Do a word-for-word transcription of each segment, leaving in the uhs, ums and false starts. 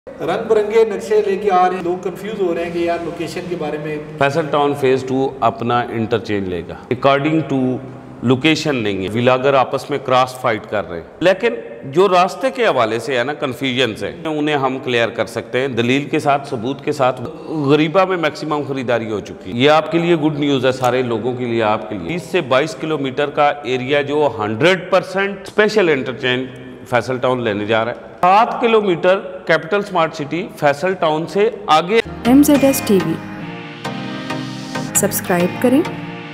रंग बिरंगे नक्शे लेके आ रहे हैं, लोग कंफ्यूज हो रहे हैं कि यार लोकेशन के बारे में। फैसल टाउन फेज टू अपना इंटरचेंज लेगा अकॉर्डिंग टू लोकेशन नहीं है। विलागर आपस में क्रॉस फाइट कर रहे हैं, लेकिन जो रास्ते के हवाले से है ना कन्फ्यूजन है, उन्हें हम क्लियर कर सकते हैं दलील के साथ, सबूत के साथ। गरीबा में मैक्सिमम खरीदारी हो चुकी है। ये आपके लिए गुड न्यूज़ है, सारे लोगों के लिए, आपके लिए। बीस से बाईस किलोमीटर का एरिया जो hundred percent special interchange Faisal town लेने जा रहा है। सात kilometre capital smart city Faisal town से आगे। M Z S TV subscribe करें।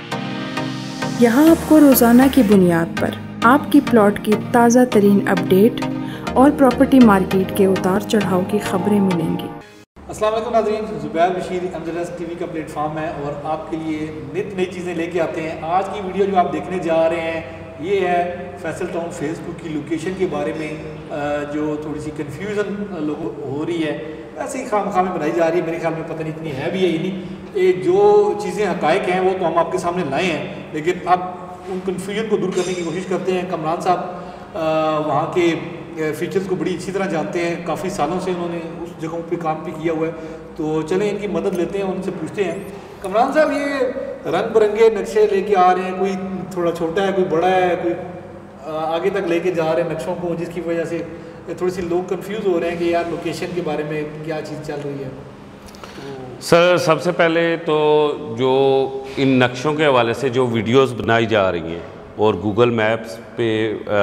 यहाँ आपको रोज़ाना की बुनियाद पर आपकी प्लॉट की ताज़ा तरीन अपडेट और प्रॉपर्टी मार्केट के उतार चढ़ाव की खबरें मिलेंगी। अस्सलाम वालेकुम नाज़रीन, Zubair Bashir M Z S TV का प्लेटफॉर्म है और आपके लिए नित नई चीज़ें लेके आते हैं। आज की वीडियो जो आप देखने जा रहे हैं ये है फैसल टाउन फेस टू की लोकेशन के बारे में, जो थोड़ी सी कन्फ्यूज़न लोगों को हो रही है। ऐसे ही खाम खामे बनाई जा रही है, मेरे ख्याल में पता नहीं इतनी है भी है ही नहीं। ये जो चीज़ें हकायक हैं वो तो हम आपके सामने लाए हैं, लेकिन अब उन कन्फ्यूजन को दूर करने की कोशिश करते हैं। कमरान साहब वहाँ के फीचर्स को बड़ी अच्छी तरह जानते हैं, काफ़ी सालों से उन्होंने उस जगहों पे काम भी किया हुआ है। तो चलें इनकी मदद लेते हैं, उनसे पूछते हैं। कमरान साहब, ये रंग बिरंगे नक्शे लेके आ रहे हैं, कोई थोड़ा छोटा है, कोई बड़ा है, कोई आगे तक लेके जा रहे हैं नक्शों को, जिसकी वजह से थोड़ी सी लोग कंफ्यूज हो रहे हैं कि यार लोकेशन के बारे में क्या चीज़ चल रही है। सर, सबसे पहले तो जो इन नक्शों के हवाले से जो वीडियोस बनाई जा रही हैं और गूगल मैप्स पे आ,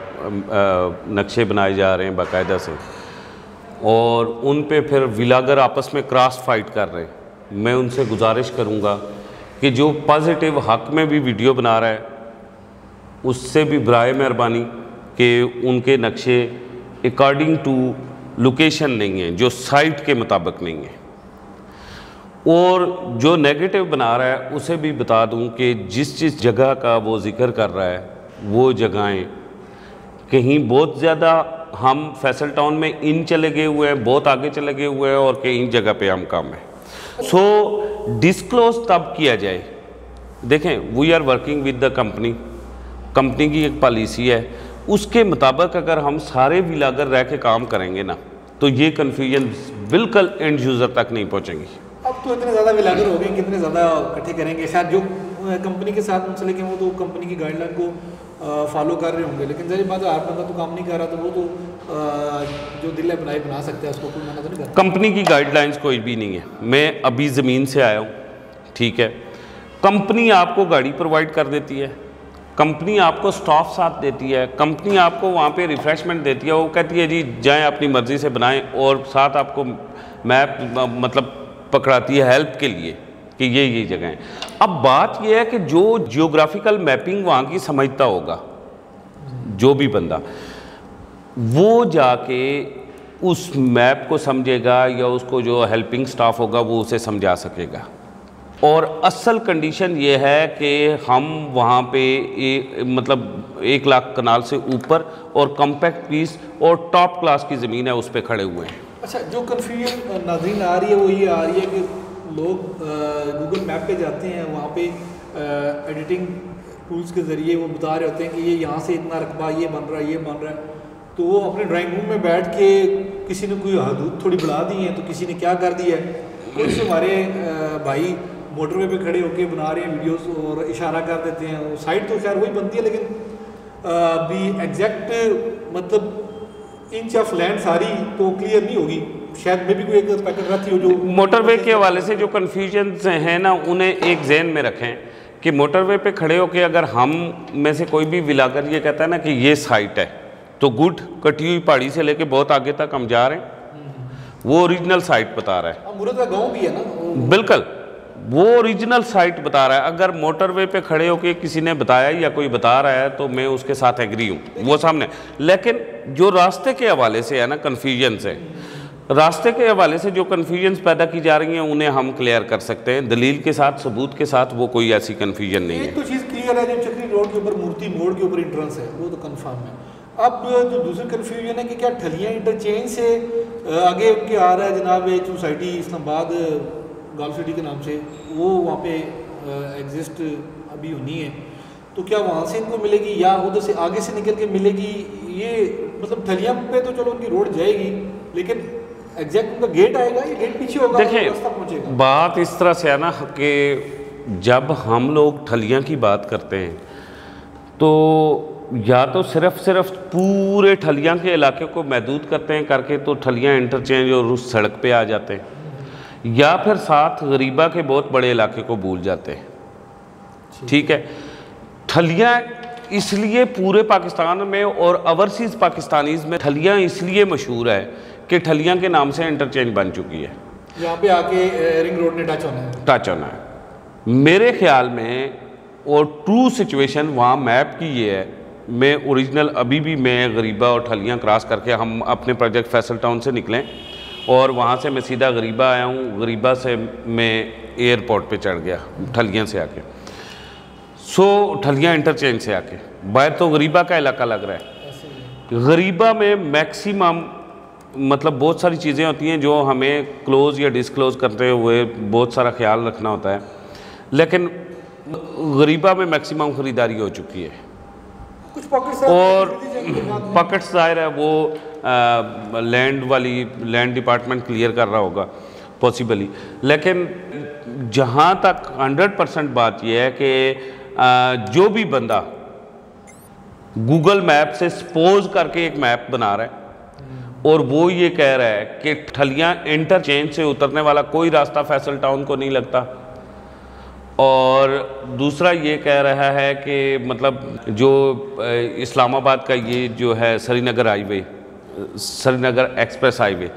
आ, नक्शे बनाए जा रहे हैं बाकायदा से, और उन पे फिर विलागर आपस में क्रॉस फाइट कर रहे हैं, मैं उनसे गुजारिश करूंगा कि जो पॉजिटिव हक में भी वीडियो बना रहा है उससे भी बराए मेहरबानी कि उनके नक्शे अकॉर्डिंग टू लोकेशन नहीं है, जो साइट के मुताबिक नहीं है। और जो नेगेटिव बना रहा है उसे भी बता दूं कि जिस जिस जगह का वो जिक्र कर रहा है वो जगहें कहीं बहुत ज़्यादा हम फैसल टाउन में इन चले गए हुए हैं, बहुत आगे चले गए हुए हैं, और कहीं जगह पे हम कम हैं। सो डिस्क्लोज तब किया जाए। देखें, we are working with the company, company की एक पॉलिसी है, उसके मुताबिक अगर हम सारे विलागर रह के काम करेंगे ना तो ये कन्फ्यूजन बिल्कुल एंड यूज़र तक नहीं पहुँचेंगी। अब तो इतने ज़्यादा विलागर हो गए, कितने ज़्यादा इकट्ठे करेंगे। शायद जो कंपनी के साथ उनसे लेके वो तो कंपनी की गाइडलाइन को फॉलो कर रहे होंगे, लेकिन जरी बात है हर बंदा तो काम नहीं कर रहा, तो वो तो आ, जो दिल है बनाए बना सकते हैं, उसको कोई मना तो नहीं करता। कंपनी की गाइडलाइंस कोई भी नहीं है। मैं अभी ज़मीन से आया हूँ, ठीक है। कंपनी आपको गाड़ी प्रोवाइड कर देती है, कंपनी आपको स्टाफ साथ देती है, कंपनी आपको वहाँ पे रिफ़्रेशमेंट देती है। वो कहती है जी जाएं अपनी मर्ज़ी से बनाएं, और साथ आपको मैप मतलब पकड़ाती है हेल्प के लिए कि ये ये जगह है। अब बात यह है कि जो जियोग्राफिकल मैपिंग वहाँ की समझता होगा, जो भी बंदा, वो जाके उस मैप को समझेगा या उसको जो हेल्पिंग स्टाफ होगा वो उसे समझा सकेगा। और असल कंडीशन ये है कि हम वहाँ पे ए, मतलब एक लाख कनाल से ऊपर और कॉम्पैक्ट पीस और टॉप क्लास की ज़मीन है, उस पर खड़े हुए हैं। अच्छा, जो कन्फ्यूजन नाज़रीन आ रही है वो ये आ रही है कि लोग गूगल मैप पे जाते हैं, वहाँ पे एडिटिंग टूल्स के ज़रिए वो बता रहे होते हैं कि ये यहाँ से इतना रकबा ये बन रहा है, ये बन रहा है। तो वो अपने ड्राइंग रूम में बैठ के किसी ने कोई हदूद थोड़ी बढ़ा दी है, तो किसी ने क्या कर दिया है, कुछ हमारे भाई मोटरवे पे खड़े होके बना रहे हैं वीडियोस और इशारा कर देते हैं। साइट तो खैर वही बनती है, लेकिन अभी एग्जैक्ट मतलब इंच ऑफ लैंड सारी तो क्लियर नहीं होगी। शायद में भी कोई एक पैकेट रहती हो जो मोटरवे के हवाले से जो कन्फ्यूजन हैं ना, उन्हें एक जहन में रखें कि मोटरवे पे खड़े होके अगर हम में से कोई भी विलागर ये कहता है ना कि ये साइट है, तो गुड, कटी हुई पहाड़ी से लेके बहुत आगे तक हम जा रहे हैं, वो ओरिजिनल साइट बता रहा है। मुराद का गाँव भी है ना, बिल्कुल वो ओरिजिनल साइट बता रहा है। अगर मोटरवे पे खड़े होके किसी ने बताया या कोई बता रहा है तो मैं उसके साथ एग्री हूँ, वो सामने। लेकिन जो रास्ते के हवाले से है ना कन्फ्यूजन से, रास्ते के हवाले से जो कन्फ्यूजन पैदा की जा रही हैं उन्हें हम क्लियर कर सकते हैं दलील के साथ, सबूत के साथ। वो कोई ऐसी कन्फ्यूजन नहीं है। एक तो चीज़ क्लियर है, जो चक्री रोड के ऊपर मूर्ति मोड़ के ऊपर इंट्रेंस है वो तो कन्फर्म है। अब जो दूसरी कन्फ्यूजन है कि क्या ठलियाँ इंटरचेंज से आगे उनके आ रहा है जनाब एक सोसाइटी इस्लामाबाद गल्फ सिटी के नाम से, वो वहाँ पे एग्जिस्ट अभी होनी है, तो क्या वहाँ से इनको मिलेगी या उधर से आगे से निकल के मिलेगी? ये मतलब ठलियाँ पे तो चलो उनकी रोड जाएगी, लेकिन एग्जैक्ट उनका गेट आएगा या गेट पीछे होगा? देखिए बात इस तरह से है ना कि जब हम लोग ठलियाँ की बात करते हैं तो या तो सिर्फ सिर्फ पूरे ठलियाँ के इलाके को महदूद करते हैं करके तो ठलियाँ इंटरचेंज और उस सड़क पे आ जाते हैं, या फिर साथ गरीबा के बहुत बड़े इलाके को भूल जाते हैं। ठीक है, ठलियाँ इसलिए पूरे पाकिस्तान में और ओवरसीज़ पाकिस्तानीज़ में ठलियाँ इसलिए मशहूर है कि ठलियाँ के नाम से इंटरचेंज बन चुकी है। यहाँ पे आके रिंग रोड ने टच होना है टच होना है मेरे ख्याल में। और ट्रू सिचुएशन वहाँ मैप की ये है, मैं ओरिजिनल अभी भी मैं गरीबा और ठलियाँ क्रॉस करके हम अपने प्रोजेक्ट फैसल टाउन से निकलें और वहाँ से मैं सीधा गरीबा आया हूँ, गरीबा से मैं एयरपोर्ट पे चढ़ गया ठलियाँ से आके, सो ठलियाँ इंटरचेंज से आके। बाहर तो गरीबा का इलाका लग रहा है, गरीबा में मैक्सिमम मतलब बहुत सारी चीज़ें होती हैं जो हमें क्लोज़ या डिसक्लोज़ करते हुए बहुत सारा ख्याल रखना होता है, लेकिन गरीबा में मैक्सिमम ख़रीदारी हो चुकी है। कुछ पॉकेट्स और पॉकेट्स ज़ाहिर है वो आ, लैंड वाली लैंड डिपार्टमेंट क्लियर कर रहा होगा पॉसिबली, लेकिन जहाँ तक हंड्रेड परसेंट बात यह है कि जो भी बंदा गूगल मैप से सपोज करके एक मैप बना रहा है और वो ये कह रहा है कि ठलियाँ इंटरचेंज से उतरने वाला कोई रास्ता फैसल टाउन को नहीं लगता, और दूसरा ये कह रहा है कि मतलब जो इस्लामाबाद का ये जो है Srinagar highway, Srinagar express highway,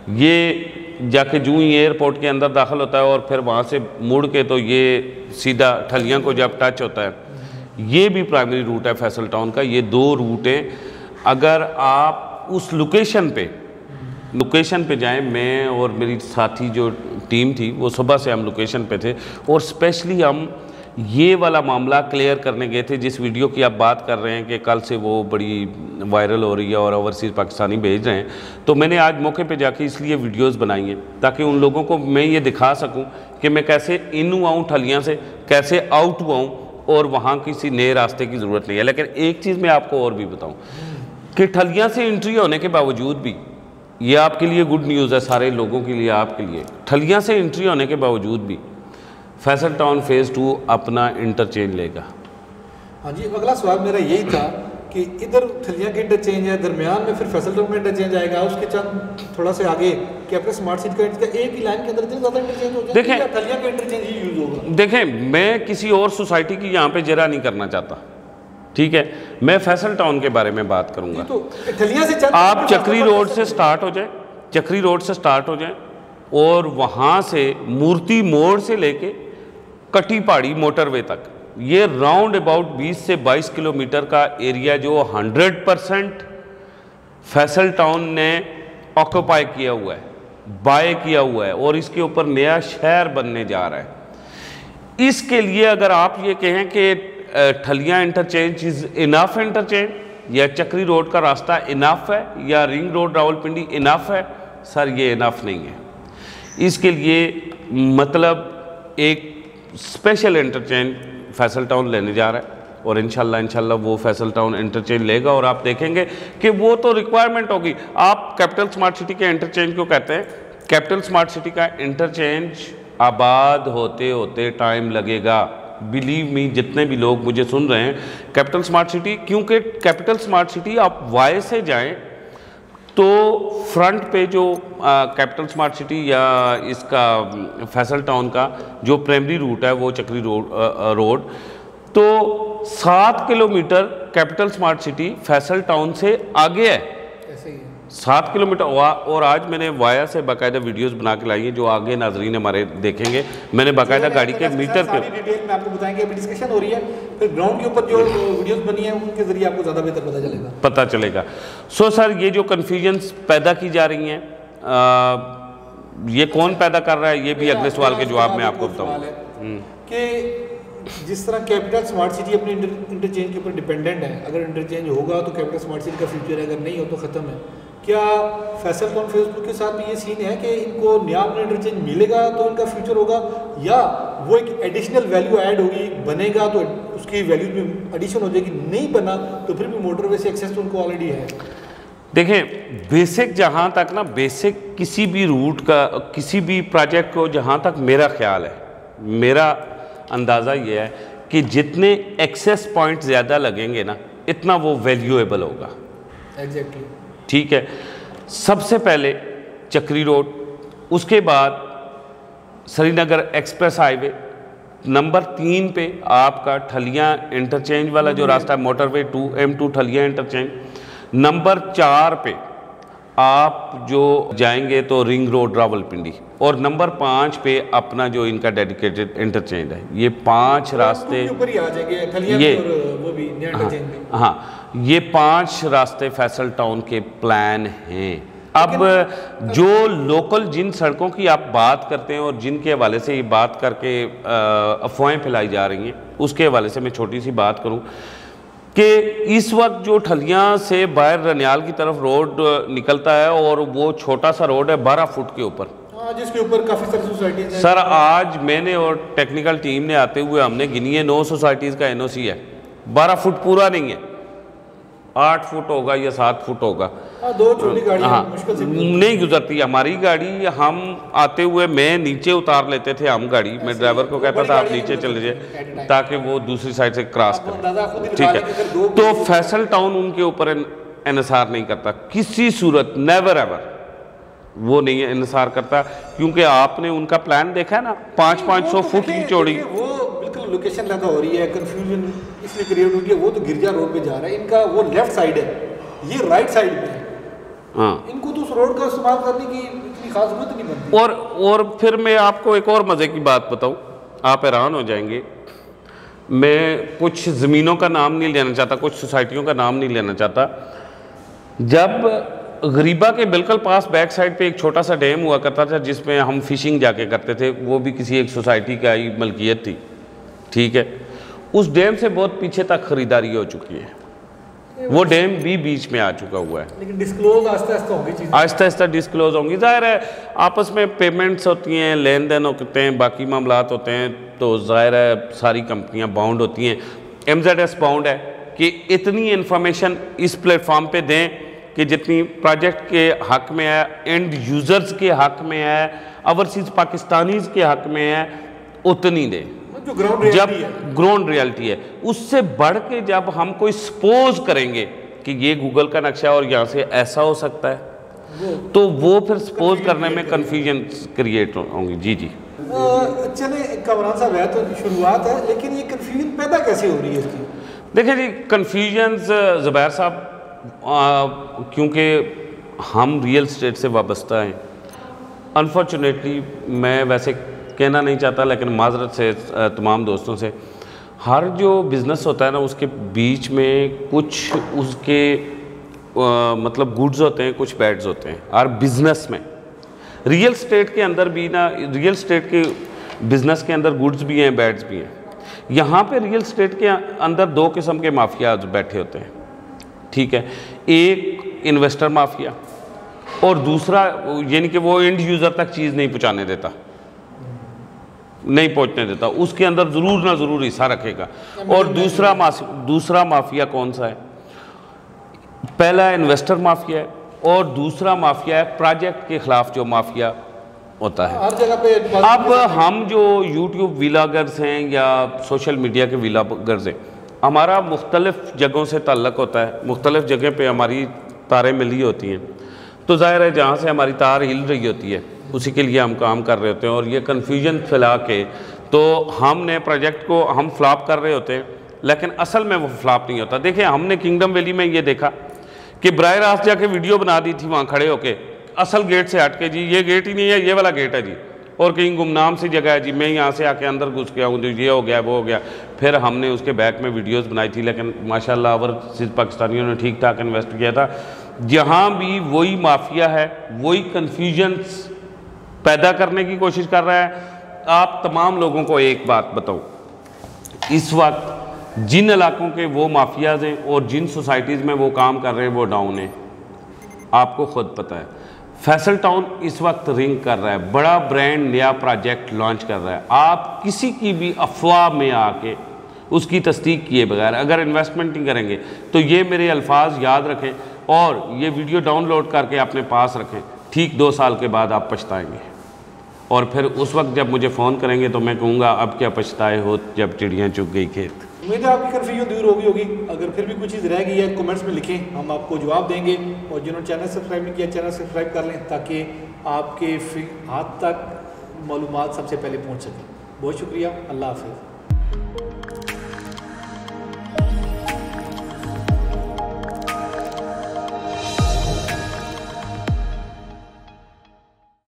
ये जाके जूँ ही एयरपोर्ट के अंदर दाखिल होता है और फिर वहाँ से मुड़ के तो ये सीधा ठलियाँ को जब टच होता है, ये भी प्राइमरी रूट है फैसल टाउन का। ये दो रूट हैं, अगर आप उस लोकेशन पे लोकेशन पे जाएं, मैं और मेरी साथी जो टीम थी वो सुबह से हम लोकेशन पे थे और स्पेशली हम ये वाला मामला क्लियर करने गए थे जिस वीडियो की आप बात कर रहे हैं कि कल से वो बड़ी वायरल हो रही है और ओवरसीज़ पाकिस्तानी भेज रहे हैं। तो मैंने आज मौके पे जाके इसलिए वीडियोस बनाई हैं ताकि उन लोगों को मैं ये दिखा सकूं कि मैं कैसे इन हुआ हूँ ठलियाँ से, कैसे आउट हुआ हूँ, और वहाँ किसी नए रास्ते की ज़रूरत नहीं है। लेकिन एक चीज़ मैं आपको और भी बताऊँ कि ठलियाँ से एंट्री होने के बावजूद भी, ये आपके लिए गुड न्यूज़ है सारे लोगों के लिए, आपके लिए, ठलियाँ से एंट्री होने के बावजूद भी फैसल टाउन फेज़ टू अपना इंटरचेंज लेगा। हाँ जी, अगला सवाल मेरा यही था कि इधर ठलियाँ के इंटरचेंज है, दरमियान में फिर फैसल टाउन में इंटरचेंज आएगा, उसके चंद थोड़ा से आगे कैपिटल स्मार्ट सिटी का एक ही लाइन के अंदर इतने ज़्यादा इंटरचेंज हो जाएगा, देखें ठलियाँ का इंटरचेंज ही यूज़ होगा। देखें, मैं किसी और सोसाइटी की यहाँ पे जरा नहीं करना चाहता, ठीक है, मैं फैसल टाउन के बारे में बात करूँगा। तो ठलियाँ से आप चक्री रोड से स्टार्ट हो जाए, चक्री रोड से स्टार्ट हो जाए और वहाँ से मूर्ति मोड़ से लेके कटी पहाड़ी मोटरवे तक, ये राउंड अबाउट बीस से बाईस किलोमीटर का एरिया जो हंड्रेड परसेंट फैसल टाउन ने ऑक्यूपाई किया हुआ है, बाय किया हुआ है, और इसके ऊपर नया शहर बनने जा रहा है। इसके लिए अगर आप ये कहें कि ठलियाँ इंटरचेंज इज़ इनफ इंटरचेंज, या चक्री रोड का रास्ता इनफ है, या रिंग रोड रावलपिंडी इनफ है, सर ये इनफ नहीं है। इसके लिए मतलब एक स्पेशल इंटरचेंज फैसल टाउन लेने जा रहा है और इंशाल्लाह इंशाल्लाह वो फैसल टाउन इंटरचेंज लेगा और आप देखेंगे कि वो तो रिक्वायरमेंट होगी। आप कैपिटल स्मार्ट सिटी के इंटरचेंज को कहते हैं, कैपिटल स्मार्ट सिटी का इंटरचेंज आबाद होते होते टाइम लगेगा, बिलीव मी, जितने भी लोग मुझे सुन रहे हैं। कैपिटल स्मार्ट सिटी, क्योंकि कैपिटल स्मार्ट सिटी आप वाई से जाएं तो फ्रंट पे जो कैपिटल स्मार्ट सिटी या इसका फैसल टाउन का जो प्राइमरी रूट है वो चक्री रोड रोड तो सात kilometre capital smart city Faisal town से आगे है, ऐसे ही सात किलोमीटर। और आज मैंने वाया से बाकायदा वीडियोस बना के लाई है जो आगे नाजरीन हमारे देखेंगे। मैंने बाकायदा गाड़ी के मीटर के डिटेल में आपको बताएंगे, अभी डिस्कशन हो रही है, फिर ग्राउंड के ऊपर जो वीडियोस बनी है उनके जरिए आपको ज़्यादा बेहतर पता चलेगा पता चलेगा सो सर, ये जो कन्फ्यूजन्स पैदा की जा रही हैं, ये कौन पैदा कर रहा है, ये भी अगले सवाल के जवाब में आपको बताऊँ कि जिस तरह कैपिटल स्मार्ट सिटी अपने इंटरचेंज के ऊपर डिपेंडेंट है, अगर इंटरचेंज होगा तो कैपिटल स्मार्ट सिटी का फ्यूचर है, अगर नहीं हो तो ख़त्म है। क्या फैसल टाउन फेसबुक के साथ भी ये सीन है कि इनको नया अपना इंटरचेंज मिलेगा तो इनका फ्यूचर होगा, या वो एक एडिशनल वैल्यू ऐड होगी, बनेगा तो उसकी वैल्यू में एडिशन हो जाएगी, नहीं बना तो फिर भी मोटरवे से एक्सेस तो उनको ऑलरेडी है? देखें बेसिक जहाँ तक ना बेसिक किसी भी रूट का किसी भी प्रोजेक्ट को जहाँ तक मेरा ख्याल है, मेरा अंदाज़ा ये है कि जितने एक्सेस पॉइंट ज़्यादा लगेंगे ना इतना वो वैल्यूएबल होगा। एग्जैक्टली ठीक है। सबसे पहले चक्री रोड, उसके बाद श्रीनगर एक्सप्रेस हाईवे, नंबर तीन पे आपका ठलियाँ इंटरचेंज वाला जो रास्ता है motorway two M two Thalian interchange, number चार पे आप जो जाएंगे तो रिंग रोड रावलपिंडी, और नंबर पाँच पे अपना जो इनका डेडिकेटेड इंटरचेंज है। ये पांच रास्ते ऊपर ही आ जाएंगे, ठलियाँ ये और वो भी इंटरचेंज भी। हाँ, ये पांच रास्ते फैसल टाउन के प्लान हैं। अब जो लोकल जिन सड़कों की आप बात करते हैं और जिनके हवाले से ये बात करके अफवाहें फैलाई जा रही हैं, उसके हवाले से मैं छोटी सी बात करूं कि इस वक्त जो ठलियां से बाहर रनियाल की तरफ रोड निकलता है और वो छोटा सा रोड है बारह फुट के ऊपर, जिसके ऊपर काफ़ी सारी सोसाइटीज हैं। सर आज मैंने और टेक्निकल टीम ने आते हुए हमने गिनी है, नौ सोसाइटीज़ का एनओसी है। बारह फुट पूरा नहीं है, आठ फुट होगा या सात फुट होगा। आ, दो छोटी गाड़ियां हाँ, मुश्किल से नहीं गुजरती हमारी गाड़ी। हम आते हुए मैं नीचे उतार लेते थे हम गाड़ी, मैं ड्राइवर को कहता था आप नीचे चले जाइए ताकि वो दूसरी साइड से क्रॉस करे। ठीक है, तो फैसल टाउन उनके ऊपर इन्हिसार नहीं करता किसी सूरत, नेवर एवर वो नहीं इन्हिसार करता, क्योंकि आपने उनका प्लान देखा है ना, पाँच पाँच सौ फुट की चौड़ी। वो बिल्कुल लोकेशन लगा हो रही है, कंफ्यूजन इसलिए क्रिएट हो रही है। वो तो गिरजा रोड पे जा रहा है, इनका वो लेफ्ट साइड है, ये राइट साइड पे है। हाँ, इनको तो उस रोड का इस्तेमाल करने की इतनी खास जरूरत नहीं बनती। और और फिर मैं आपको एक और मज़े की बात बताऊँ, आप हैरान हो जाएंगे। मैं कुछ ज़मीनों का नाम नहीं लेना चाहता, कुछ सोसाइटियों का नाम नहीं लेना चाहता। जब गरीबा के बिल्कुल पास बैक साइड पे एक छोटा सा डैम हुआ करता था जिसमें हम फिशिंग जाके करते थे, वो भी किसी एक सोसाइटी का ही मलकियत थी। ठीक है, उस डैम से बहुत पीछे तक खरीदारी हो चुकी है, वो डैम भी बीच में आ चुका हुआ है। लेकिन डिस्क्लोज आस्ते आस्ते होंगी चीज़ें, आहिस्ता आहिस्ता डिस्क्लोज होंगी। जाहिर है आपस में पेमेंट्स होती हैं, लेन देन होते हैं, बाकी मामलात होते हैं, तो जाहिर है सारी कंपनियां बाउंड होती हैं। एम जेड एस बाउंड है कि इतनी इन्फॉर्मेशन इस प्लेटफॉर्म पे दें कि जितनी प्रोजेक्ट के हक में है, एंड यूज़र्स के हक में है, ओवरसीज़ पाकिस्तानीज़ के हक में है, उतनी दें जो ग्राउंड जब रियलिटी है। ग्राउंड रियलिटी है। उससे बढ़ के जब हम कोई सपोज करेंगे कि ये गूगल का नक्शा और यहाँ से ऐसा हो सकता है, वो, तो वो फिर सपोज करने में कन्फ्यूजन क्रिएट होंगी। जी जी चले कमरान साहब, है तो शुरुआत है, लेकिन ये कन्फ्यूजन पैदा कैसे हो रही है इसकी? देखिए जी, कन्फ्यूजन ज़ुबैर साहब, क्योंकि हम रियल स्टेट से वाबस्ता हैं, अनफॉर्चुनेटली मैं वैसे कहना नहीं चाहता लेकिन माजरत से तमाम दोस्तों से, हर जो बिज़नेस होता है ना उसके बीच में कुछ उसके आ, मतलब गुड्स होते हैं, कुछ बैड्स होते हैं। और बिज़नेस में रियल स्टेट के अंदर भी ना, रियल स्टेट के बिज़नेस के अंदर गुड्स भी हैं, बैड्स भी हैं। यहाँ पे रियल स्टेट के अंदर दो किस्म के माफिया बैठे होते हैं। ठीक है, एक इन्वेस्टर माफिया और दूसरा यानी कि वो एंड यूज़र तक चीज़ नहीं पहुँचाने देता, नहीं पहुंचने देता, उसके अंदर ज़रूर ना ज़रूर हिस्सा रखेगा। और दूसरा दूसरा माफिया कौन सा है? पहला इन्वेस्टर माफिया है और दूसरा माफिया है प्रोजेक्ट के खिलाफ जो माफिया होता है। हर जगह पे अब हम जो यूट्यूब व्लॉगर्स हैं या सोशल मीडिया के व्लॉगर्स हैं, हमारा मुख्तलिफ जगहों से ताल्लुक़ होता है, मुख्तलिफ जगह पे हमारी तारें मिली होती हैं, तो ज़ाहिर है जहाँ से हमारी तार हिल रही होती है उसी के लिए हम काम कर रहे होते हैं। और ये कन्फ्यूजन फैला के तो हमने प्रोजेक्ट को हम फ्लॉप कर रहे होते हैं, लेकिन असल में वो फ्लॉप नहीं होता। देखिए, हमने किंगडम वैली में ये देखा कि बराह रास्त जाके वीडियो बना दी थी वहाँ खड़े होके, असल गेट से हट के, जी ये गेट ही नहीं है, ये वाला गेट है जी, और कहीं गुमनाम सी जगह है जी, मैं यहाँ से आके अंदर घुस गया हूँ, ये हो गया वो हो गया। फिर हमने उसके बैक में वीडियोज़ बनाई थी, लेकिन माशाल्लाह ओवरसीज़ पाकिस्तानियों ने ठीक ठाक इन्वेस्ट किया था। जहाँ भी वही माफिया है, वही कन्फ्यूजन्स पैदा करने की कोशिश कर रहा है। आप तमाम लोगों को एक बात बताऊं, इस वक्त जिन इलाकों के वो माफियाज हैं और जिन सोसाइटीज़ में वो काम कर रहे हैं वो डाउन है, आपको खुद पता है। फैसल टाउन इस वक्त रिंग कर रहा है, बड़ा ब्रांड नया प्रोजेक्ट लॉन्च कर रहा है। आप किसी की भी अफवाह में आके उसकी तस्दीक किए बगैर अगर इन्वेस्टमेंट नहीं करेंगे तो ये मेरे अल्फाज याद रखें और ये वीडियो डाउनलोड करके अपने पास रखें। ठीक दो साल के बाद आप पछताएंगे और फिर उस वक्त जब मुझे फ़ोन करेंगे तो मैं कहूँगा अब क्या पछताए हो जब चिड़ियाँ चुग गई खेत। उम्मीद है आपकी कन्फ्यूजन दूर हो गई होगी। अगर फिर भी कुछ चीज़ रह गई है कमेंट्स में लिखें, हम आपको जवाब देंगे। और जिन्होंने चैनल सब्सक्राइब नहीं किया चैनल सब्सक्राइब कर लें ताकि आपके हाथ तक मालूमात सबसे पहले पहुँच सकें। बहुत शुक्रिया, अल्लाह हाफ़िज़।